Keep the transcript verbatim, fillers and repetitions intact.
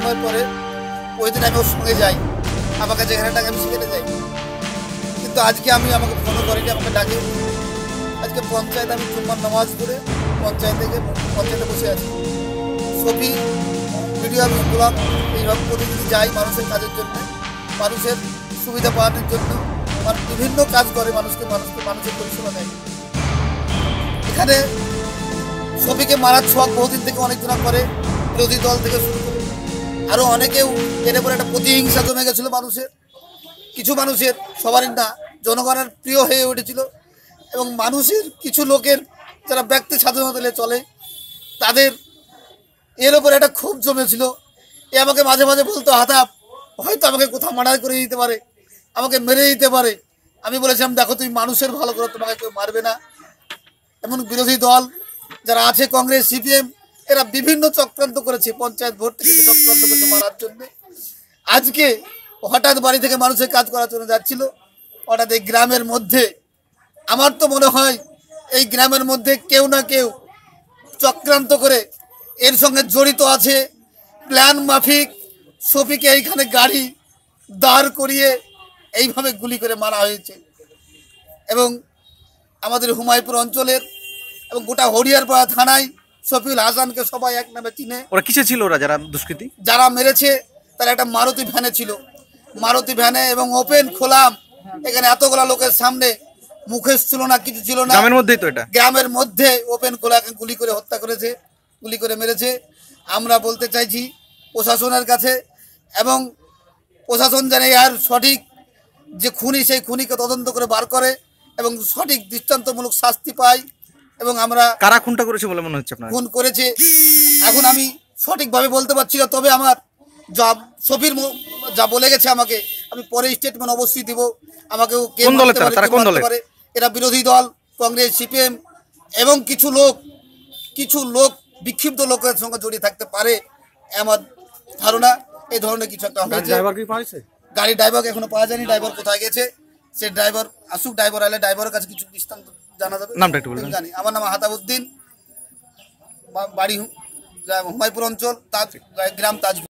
সময় পরে ওই দিন আমি ওর সঙ্গে যাই, আমাকে যেখানে টাকা আমি সেখানে যাই। কিন্তু আজকে আমি আমাকে ফোনও করিনি, আমাকে ডাকে। আজকে পঞ্চায়েত আমি জুম্মার নামাজ পড়ে পঞ্চায়েত থেকে পঞ্চায়েতে বসে আছি। ছবি ভিডিও আমি ব্লগ এইভাবে প্রতিদিন যাই মানুষের কাজের জন্য, মানুষের সুবিধা পাওয়ানোর জন্য। মানুষ বিভিন্ন কাজ করে, মানুষকে মানুষকে মানুষের পরিষেবা দেয়। এখানে ছবিকে মারার ছোঁয়াক বহুদিন থেকে অনেকজনা করে, বিরোধী দল থেকে শুরু করে আরও অনেকেও। এর উপরে একটা প্রতিহিংসা জমে গেছিলো মানুষের, কিছু মানুষের, সবারই না, জনগণের প্রিয় হয়ে উঠেছিল। এবং মানুষের কিছু লোকের যারা ব্যক্তি স্বাধীনতা নিয়ে চলে তাদের এর উপরে একটা ক্ষোভ জমেছিল। এ আমাকে মাঝে মাঝে বলতো, হাতাপ হয়তো আমাকে কোথাও মার্ডার করে দিতে পারে, আমাকে মেরে দিতে পারে। আমি বলেছিলাম, দেখো তুমি মানুষের ভালো করে, তোমাকে কেউ মারবে না। এমন বিরোধী দল যারা আছে, কংগ্রেস, সিপিএম, এরা বিভিন্ন চক্রান্ত করেছে, পঞ্চায়েত ভোট থেকে চক্রান্ত করেছে মারার জন্য। আজকে হঠাৎ বাড়ি থেকে মানুষের কাজ করার জন্য যাচ্ছিল, হঠাৎ এই গ্রামের মধ্যে, আমার তো মনে হয় এই গ্রামের মধ্যে কেউ না কেউ চক্রান্ত করে এর সঙ্গে জড়িত আছে। প্ল্যান মাফিক শফিকে এইখানে গাড়ি দাঁড় করিয়ে এইভাবে গুলি করে মারা হয়েছে। এবং আমাদের হুমায়ুপুর অঞ্চলের এবং গোটা হরিয়ারপাড়া থানায় শফিউল হাসানকে সবাই এক নামে চিনে। ওরা কিসে ছিল? ওরা যারা দুষ্কৃতী যারা মেরেছে তারা একটা মারুতি ভ্যানে ছিল, মারুতি ভ্যানে, এবং ওপেন খোলাম। এখানে এতগুলা লোকের সামনে মুখেশ ছিল না, কিছু ছিল না, গ্রামের মধ্যেই তো, এটা গ্রামের মধ্যে ওপেন খোলাকে গুলি করে হত্যা করেছে, গুলি করে মেরেছে। আমরা বলতে চাইছি প্রশাসনের কাছে, এবং প্রশাসন যেন আর সঠিক যে খুনি, সেই খুনিকে তদন্ত করে বার করে এবং সঠিক দৃষ্টান্তমূলক শাস্তি পায়। এবং আমরা কারা খুনটা করেছে বলে মনে হচ্ছে আপনার? খুন করেছে এখন আমি সঠিকভাবে বলতে পারছি না, তবে আমার যা শফির যা বলে গেছে আমাকে, আমি পরে স্টেটমেন্ট অবশ্যই দিব। আমাকেও কে মারতে পারে, এরা বিরোধী দল, কংগ্রেস, সিপিএম, এবং কিছু লোক কিছু লোক বিক্ষিপ্ত লোকের সঙ্গে জড়িয়ে থাকতে পারে আমার ধারণা। এই ধরনের কিছু একটা হয়েছে। গাড়ি ড্রাইভারকে এখনো পাওয়া যায়নি, ড্রাইভার কোথায় গেছে সে ড্রাইভার আসুক, ড্রাইভার আলে ড্রাইভারের কাছে কিছু দৃষ্টান্ত জানা যাবে। নামটা একটু বলুন। জানি, আমার নাম হাতাবুদ্দিন, বাড়ি হুমায়ুপুর অঞ্চল, গ্রাম তাজপুর।